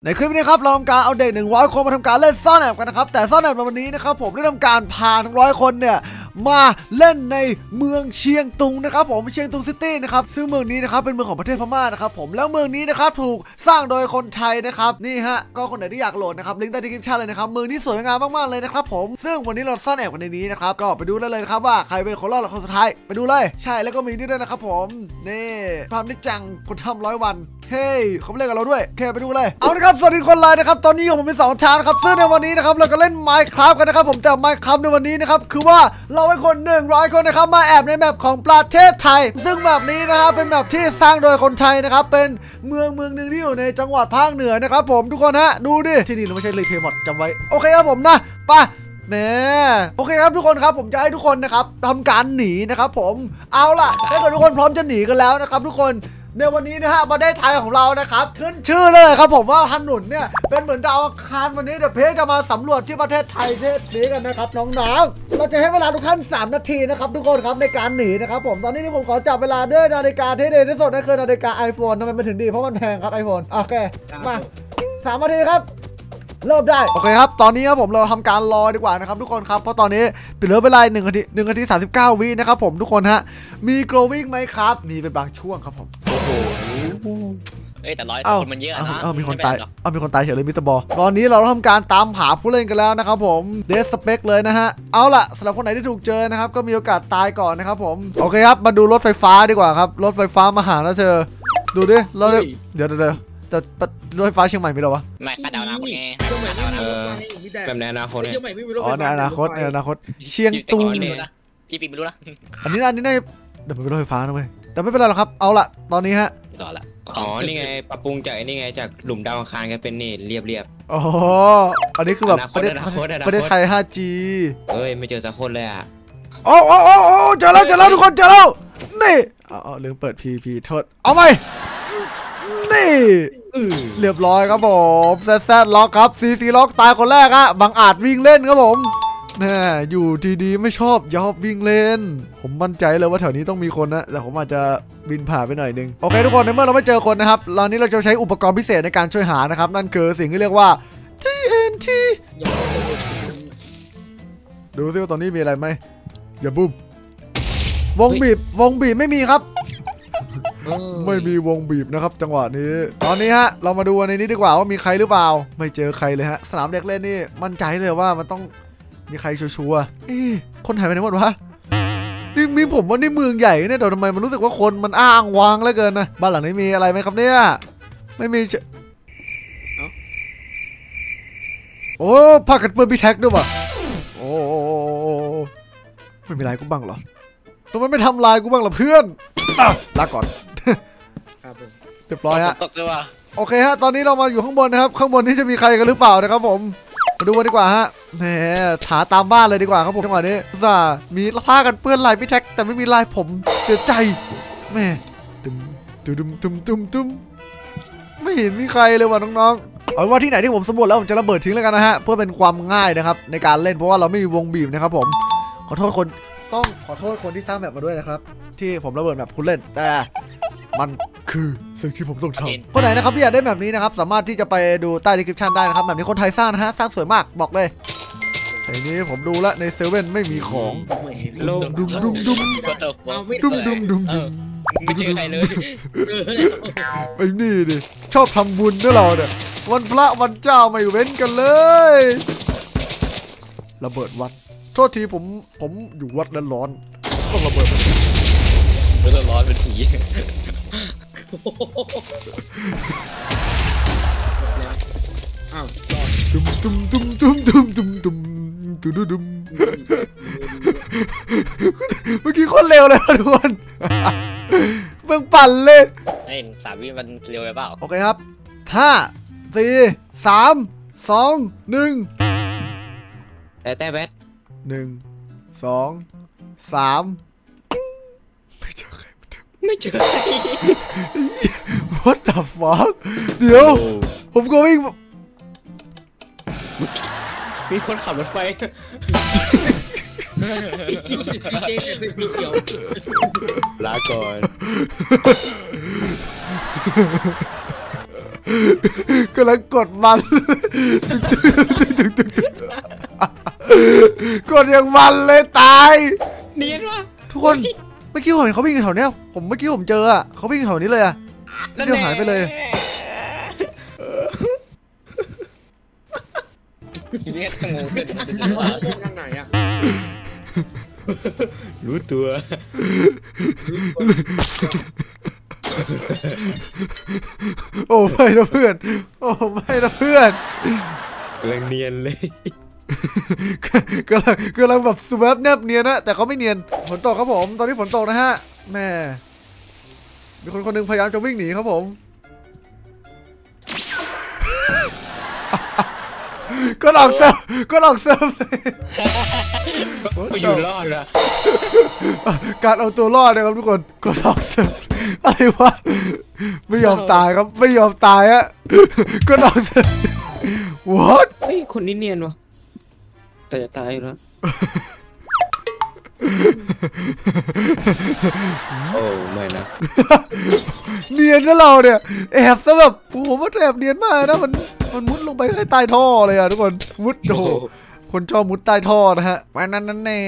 ในคลิปนี้ครับเราทำการเอาเด็ก100 คนมาทำการเล่นซ่อนแอบกันนะครับแต่ซ่อนแอบในวันนี้นะครับผมได้ทำการพาทั้ง100 คนเนี่ยมาเล่นในเมืองเชียงตุงนะครับผมเชียงตุงซิตี้นะครับซึ่งเมืองนี้นะครับเป็นเมืองของประเทศพม่านะครับผมแล้วเมืองนี้นะครับถูกสร้างโดยคนไทยนะครับนี่ฮะก็คนไหนที่อยากโหลดนะครับลิงก์ใต้ดีคริปชั่นเลยนะครับเมืองนี้สวยงามมากๆเลยนะครับผมซึ่งวันนี้เราซ่อนแอบกันในนี้นะครับก็ไปดูได้เลยนะครับว่าใครเป็นคนรอดและคนสุดท้ายไปดูเลยใช่แล้วก็มีนี่ด้วยนะครับผมนี่ความนิจังคนทำ100 วันเฮ้ยเขาเล่นกับเราด้วยแค่ไปดูเลยเอาละครับสวัสดีคนไลน์นะครับตอนนี้ผมมี2 ชาร์จครับซึ่งในวันนี้นะครับเราก็เล่น Minecraft กันนะครับผมแต่ Minecraft ในวันนี้นะครับคือว่าเราให้คน100 คนนะครับมาแอบในแมปของประเทศไทยซึ่งแมปนี้นะครับเป็นแมปที่สร้างโดยคนไทยนะครับเป็นเมืองหนึ่งที่อยู่ในจังหวัดภาคเหนือนะครับผมทุกคนฮะดูดิที่นี่เราไม่ใช่เลยเทมอดจำไว้โอเคครับผมนะไปแม่โอเคครับทุกคนครับผมจะให้ทุกคนนะครับทำการหนีนะครับผมเอาล่ะถ้าเกิดทุกคนพร้อมจะหนีกันแล้วนะครับทุกคนในวันนี้นะฮะประเทศไทยของเรานะครับขึ้นชื่อเลยครับผมว่าถนนเนี่ยเป็นเหมือนดาวอังคารวันนี้เดี๋ยวเพจจะมาสำรวจที่ประเทศไทยนี้กันนะครับน้องๆเราจะให้เวลาทุกท่าน3 นาทีนะครับทุกคนครับในการหนีนะครับผมตอนนี้ที่ผมขอจับเวลาด้วยนาฬิกาที่ดีที่สุดนั่นคือนาฬิกา iPhone ทำไมมันถึงดีเพราะมันแพงครับ iPhone โอเคมา3 นาทีครับเริ่มได้โอเคครับตอนนี้ครับผมเราทำการรอดีกว่านะครับทุกคนครับเพราะตอนนี้เหลือเวลา1 นาที 39 วินะครับผมทุกคนฮะมี growing ไหมครับนี่เป็นบางช่วงครับผมโอ้โหแต่คนมันเยอะนะมีคนตายมีคนตายเฉยเลยมิสเตอร์บอลตอนนี้เราทำการตามหาผู้เล่นกันแล้วนะครับผมเดสสเปคเลยนะฮะเอาล่ะสำหรับคนไหนที่ถูกเจอนะครับก็มีโอกาสตายก่อนนะครับผมโอเคครับมาดูรถไฟฟ้าดีกว่าครับรถไฟฟ้ามาหาแล้วเจอดูดิเราเดี๋ยวแต่รถไฟฟ้าเชียงใหม่มีหรอวะไม่คาดาวนะไงแบบในอนาคตอ๋อในอนาคตเชียงตุงจีปีไม่รู้นะอันนี้น่าเดี๋ยวมันเป็นรถไฟฟ้านะเว้ยแต่ไม่เป็นไรหรอกครับเอาละตอนนี้ฮะต่อละอ๋อนี่ไงปรับปรุงจากนี่ไงจากหลุมดาวอังคารกันเป็นนี่เรียบอ๋ออันนี้คือแบบประเทศไทย 5G เอ้ยไม่เจอสักคนเลยอ่ะโอ้เจอแล้วทุกคนเจอแล้วนี่ลืมเปิด PVP โทษเอาไหมนี่เรียบร้อยครับผมแซดล็อกครับCCล็อกตายคนแรกอะบังอาจวิ่งเล่นครับผมน่าอยู่ดีๆไม่ชอบวิ่งเล่นผมมั่นใจเลยว่าแถวนี้ต้องมีคนนะแต่ผมอาจจะบินผ่านไปหน่อยนึงโอเคทุกคนในเมื่อเราไม่เจอคนนะครับตอนนี้เราจะใช้อุปกรณ์พิเศษในการช่วยหานะครับนั่นคือสิ่งที่เรียกว่า TNT ดูซิว่าตอนนี้มีอะไรไหมอย่าบุ้มวงบีบไม่มีครับไม่มีวงบีบนะครับจังหวะนี้ตอนนี้ฮะเรามาดูในนี้ดีกว่าว่ามีใครหรือเปล่าไม่เจอใครเลยฮะสนามเด็กเล่นนี่มั่นใจเลยว่ามันต้องมีใครชัวร์คนหายไปไหนหมดวะนี่มีผมว่านี่เมืองใหญ่เนี่ยเดี๋ยวทำไมมันรู้สึกว่าคนมันอ้างวางเหลือเกินนะบ้านหลังนี้มีอะไรไหมครับเนี่ยไม่มีโอ้ผ้ากันเปื้อนพี่แท็กด้วยว่ะโอ้ไม่มีลายกูบ้างเหรอทำไมไม่ทำลายกูบ้างล่ะเพื่อนลาก่อนเรียบร้อยฮะโอเคฮะตอนนี้เรามาอยู่ข้างบนนะครับข้างบนนี้จะมีใครกันหรือเปล่านะครับผมมาดูกันดีกว่าฮะแหมหาตามบ้านเลยดีกว่าครับผมจังหวะนี้มีผ้ากันเปื้อนลายพี่แท็กแต่ไม่มีลายผมเสียใจแม่ตุ้มไม่เห็นมีใครเลยว่ะน้องๆเอาว่าที่ไหนที่ผมสำรวจแล้วผมจะระเบิดทิ้งแล้วกันนะฮะเพื่อเป็นความง่ายนะครับในการเล่นเพราะว่าเราไม่มีวงบีบนะครับผมขอโทษคนที่สร้างแบบมาด้วยนะครับที่ผมระเบิดแบบคุณเล่นแต่มันคือสิ่งที่ผมต้องทำคนไหนนะครับที่อยากได้แบบนี้นะครับสามารถที่จะไปดูใต้ดีคริปชั่นได้นะครับแบบนี้คนไทยสร้างนะฮะสร้างสวยมากบอกเลยไอ้นี้ผมดูแล้วในเซเว่นไม่มีของดุมไม่เจอใครเลยไอ้นี่ดิชอบทำบุญด้วยเราเนี่ยวันพระวันเจ้าไม่เว้นกันเลยระเบิดวัดโทษทีผมอยู่วัดแล้วร้อนต้องระเบิดร้อนเป็นผีตุ้มเมื่อกี้คนเร็วเลยทุกคนเบิ่งปั่นเลย 3 วิมันเร็วไปเปล่าโอเคครับ5 4 3 2 1 แต่แบท 1 2 3 ไม่เจอ What the fuck เดี๋ยวผมก็วิ่งมีคนขับรถไฟลาก่อนกำลังกดมันกดอย่างมันเลยตายเนียนวะทุกคนเมื่อกี้ผมเห็นเขาวิ่งอยู่แถวเนี้ยเมื่อกี้ผมเจออ่ะเขาวิ่งแถวนี้เลยอ่ะแล้วเดี๋ยวหายไปเลยเรียกขโมยเป็นทางไหนอ่ะรู้ตัวโอ้ไม่นะเพื่อนโอ้ไม่นะเพื่อนกำลังเนียนเลยกำลังแบบสวบแนบเนียนนะแต่เขาไม่เนียนฝนตกครับผมตอนนี้ฝนตกนะฮะแม่มีคนหนึ่งพยายามจะวิ่งหนีครับผมก็ออกเซิร์ฟเลยอยู่รอดละการเอาตัวรอดนะครับทุกคนก็ออกเซิร์ฟอะไรวะไม่ยอมตายครับไม่ยอมตายอะก็ออกเซิร์ฟ what เฮ้ยคนนี้เนียนวะแต่จะตายแล้วโอ้ไม่นะเนียนนะเราเนี่ยแอบซะแบบโอ้โหมันแอบเนียนมากนะมันมุดลงไปใต้ท่อเลยอะทุกคนมุดโอ้คนชอบมุดใต้ท่อนะฮะมานั่นแน่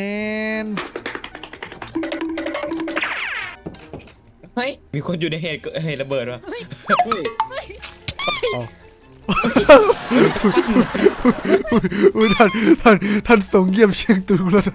เฮ้ยมีคนอยู่ในเหตุระเบิดวะอุ้ยท่านทรงเยี่ยมเชียงตุงแล้ว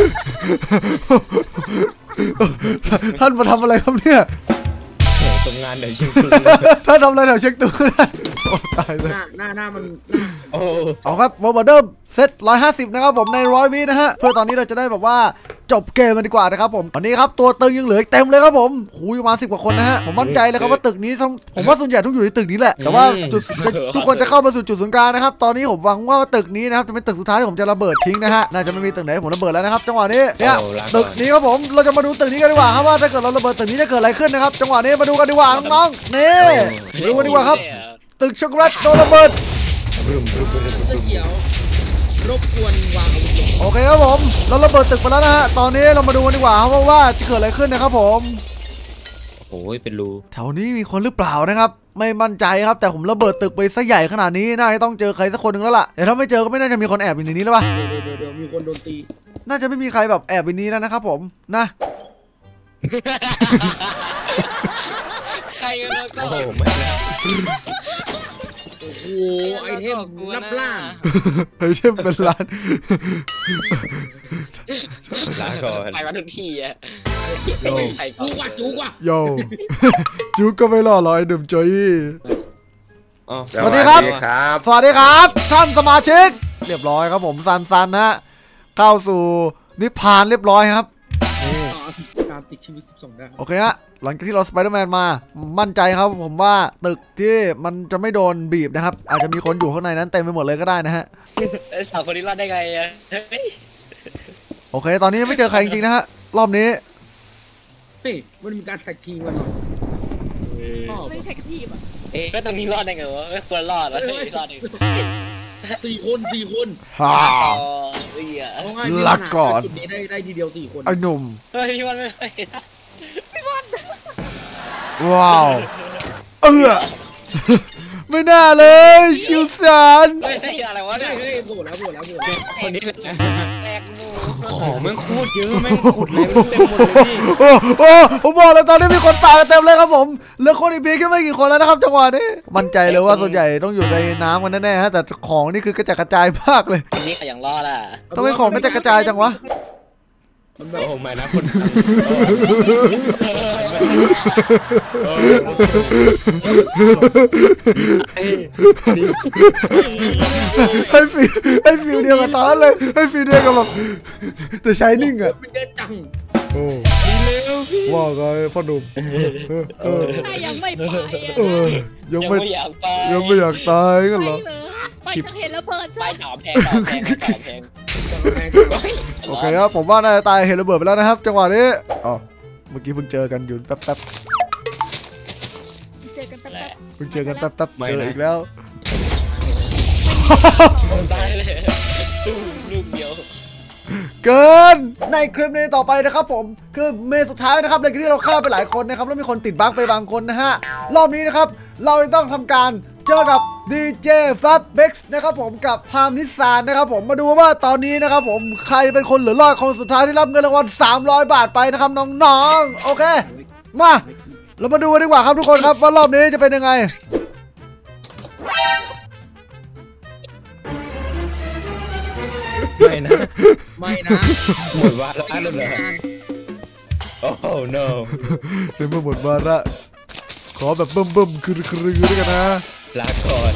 ท่านมาทำอะไรครับเนี่ยทำงานเดี๋ยวเชียงตุงท่านทำอะไรแถวเชียงตุงตายเลยหน้ามันเอาครับโมบัลเดิมเซต150นะครับผมใน100 วินะฮะเพื่อตอนนี้เราจะได้แบบว่าจบเกมมันดีกว่านะครับผมตอนนี้ครับตัวตึงยังเหลือเต็มเลยครับผมหูยมา10 กว่าคนนะฮะผมมั่นใจเลยครับว่าตึกนี้ผมว่าส่วนใหญ่ทุกอยู่ในตึกนี้แหละแต่ว่าทุกคนจะเข้ามาสู่จุดศูนย์กลางนะครับตอนนี้ผมหวังว่าตึกนี้นะครับจะเป็นตึกสุดท้ายที่ผมจะระเบิดทิ้งนะฮะน่าจะไม่มีตึกไหนผมระเบิดแล้วนะครับจังหวะนี้เนี่ยตึกนี้ครับผมเราจะมาดูตึกนี้กันดีกว่าครับว่าถ้าเกิดเราระเบิดตึกนี้จะเกิดอะไรขึ้นนะครับจังหวะนี้มาดูกันดีกว่าน้องๆนี่มาดูกันดีกว่าครับตึกช็อกโกแลตโดนระเบิดเขียวรบกวนวางโอเคครับผมเราระเบิดตึกไปแล้วนะฮะตอนนี้เรามาดูกันดีกว่าว่าจะเกิดอะไรขึ้นนะครับผมโอ้ยเป็นรูแถวนี้มีคนหรือเปล่านะครับไม่มั่นใจครับแต่ผมระเบิดตึกไปซะใหญ่ขนาดนี้น่าจะต้องเจอใครสักคนหนึ่งแล้วล่ะแต่ถ้าไม่เจอก็ไม่น่าจะมีคนแอบอยู่ในนี้แล้วป่ะเดี๋ยวมีคนโดนตีน่าจะไม่มีใครแบบแอบอยู่นี้แล้วนะครับผมนะใครกันแล้วก็โอ้โหไอเทมนับล้านไอเทมเป็นล้านก่อนไปมาทุกที่อะใส่จุกว่ะโยจุกก็ไม่รอดเลยดื่มจอยสวัสดีครับสวัสดีครับท่านสมาชิกเรียบร้อยครับผมซันนะเข้าสู่นิพพานเรียบร้อยครับการติดชีวิต12 ได้โอเคฮะหลังจากที่เราสไปเดอร์แมนมามั่นใจครับผมว่าตึกที่มันจะไม่โดนบีบนะครับอาจจะมีคนอยู่ข้างในนั้นเต็มไปหมดเลยก็ได้นะฮะสาวคนนี้รอดได้ไงอะโอเคตอนนี้ไม่เจอใครจริงๆนะฮะรอบนี้เฮ้ยมันมีการแท็กทีมกันไม่แท็กทีมอ่ะก็ตรงนี้รอดได้ไงวะควรรอดแล้วรอดเอง 4 คนฮ่าลักก่อนได้ทีเดียว4 คนไอ้หนุ่มเฮ้ยพี่บอลพี่บอลว้าวไม่น่าเลยชิวสันเฮ้ยอะไรวะเนี่ยโผล่แล้วคนนี้แตกหมูของแม่งโคตรเยอะแม่งขุดเลยเต็มหมดเลยพี่โอ้ผมบอกเลยตอนนี้มีคนตายเต็มเลยครับผมเหลือคนอีกเพียงแค่ไม่กี่คนแล้วนะครับจังหวะนี้มั่นใจเลยว่าส่วนใหญ่ต้องอยู่ในน้ำกันแน่ๆฮะแต่ของนี่คือกระจัดกระจายมากเลยคนนี้ก็ยังรอดอ่ะทำไมของกระจัดกระจายจังวะโอ้ไม่นะคนให้ฟิลเดียวกับตอนเลยให้ฟิลเดียวกับแบบแต่ใช้นิ่งอ่ะมันเยอะจังโอ้ว่าไงพ่อหนุ่มยังไม่ไปยังไม่อยากตายกันเหรอไปทางเห็นแล้วเพิร์ดไปต่อแพงโอเคครับผมว่าน่าจะตายเห็นระเบิดไปแล้วนะครับจังหวะนี้อ๋อเมื่อกี้เพิ่งเจอกันอยู่แป๊บเจอกันแป๊บเพิ่งเจอกันแป๊บเจออีกแล้วตายเลยลูกเดียวเกินในคลิปนี้ต่อไปนะครับผมคือเมนสุดท้ายนะครับในที่เราฆ่าไปหลายคนนะครับแล้วมีคนติดบั๊กไปบางคนนะฮะรอบนี้นะครับเราจะต้องทำการเจอกับ DJ Fatbex นะครับผมกับพามนิสานนะครับผมมาดูว่าตอนนี้นะครับผมใครเป็นคนเหลือรอดคนสุดท้ายที่รับเงินรางวัล300 บาทไปนะครับน้องๆโอเคมาเรามาดูกันดีกว่าครับทุกคนครับว่ารอบนี้จะเป็นยังไงไม่นะไม่นะหมดวาระแล้วเหรอโอ้ no ในเมื่อหมดวาระขอแบบบึ้มๆคือด้วยกันนะลาก่อน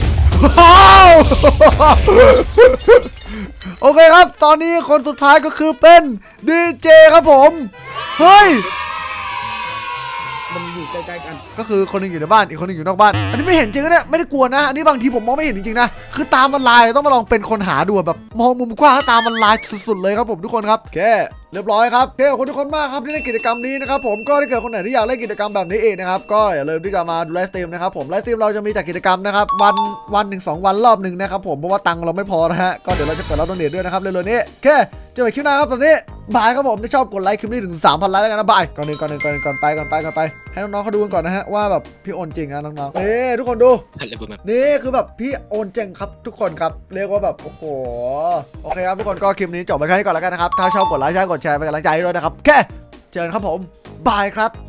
โอเคครับตอนนี้คนสุดท้ายก็คือเป็นดีเจครับผมเฮ้ยมันอยู่ใกล้ๆกันก็คือคนหนึงอยู่ในบ้านอีกคนหนึงอยู่นอกบ้านอันนี้ไม่เห็นจริงนะเนี่ยไม่ได้กลัวนะอันนี้บางทีผมมองไม่เห็นจริงๆนะคือตามันลายต้องมาลองเป็นคนหาดูแบบมองมุมกว้างตามันลายสุดๆเลยครับผมทุกคนครับโอเคเรียบร้อยครับโอเคขอบคุณทุกคนมากครับที่เล่นกิจกรรมนี้นะครับผมก็ถ้าเกิดคนไหนที่อยากเล่นกิจกรรมแบบนี้เองนะครับก็อย่าลืมที่จะมาดูไลฟ์สตรีมนะครับผมไลฟ์สตรีมเราจะมีจัดกิจกรรมนะครับวัน 1-2 วันรอบหนึ่งนะครับผมเพราะว่าตังค์เราไม่พอนะฮะก็เดี๋ยวเราจะเปิดรับโดเนทด้วยนะครับเร็วๆนี้โอเคเจอกันคลิปหน้าครับตอนนี้บายครับผมถ้าชอบกดไลค์คลิปนี้ถึง 3,000 ไลค์แล้วกันนะบายก่อนไปให้น้องๆเขาดูกันก่อนนะฮะว่าแบบพี่โอนจริงนะน้องๆนี่ทุกคนดูอะไรประมาณนี่คือแบบพี่โอนเจ๋งครับทุกคนครับเรียกว่าแบบโอ้โหโอเคครับทุกคนก็คลิปนี้จบไปแค่นี้ก่อนแล้วกันนะครับถ้าชอบกดไลค์ใช่กดแชร์เป็นกำลังใจให้ด้วยนะครับโอเคเจอกันครับผมบายครับ